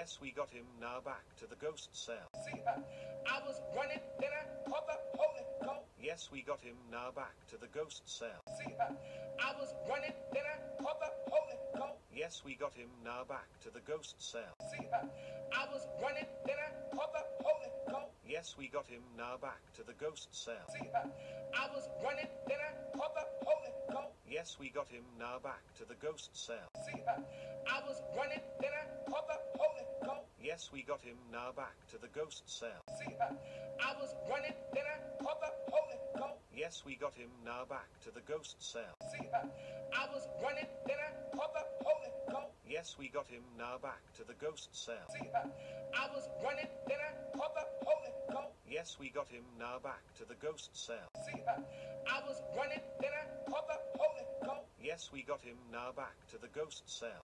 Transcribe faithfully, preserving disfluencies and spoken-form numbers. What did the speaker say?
Yes, we got him. Now back to the ghost cell. See, uh, I was running, then I caught the Holy Ghost. Yes, we got him. Now back to the ghost cell. See, uh, I was running, then I caught the Holy Ghost. Yes, we got him. Now back to the ghost cell. See, uh, I was running, then I caught the Holy Ghost. Yes, we got him. Now back to the ghost cell. See, uh, I was running, then I caught the Holy Ghost. Yes, we got him. Now back to the ghost cell. See, uh, I was running, then I caught the Holy Ghost. Yes, we got him. Now back to the ghost cell. See, uh, I was running, then I caught the Holy Ghost. Yes, we got him. Now back to the ghost cell. See, uh, I was running, then I caught the Holy Ghost. Yes, we got him. Now back to the ghost cell. See, uh, I was running, then I caught the Holy Ghost. Yes, we got him. Now back to the ghost cell. See, uh, I was running, then I caught the Holy Ghost. Yes, we got him. Now back to the ghost cell.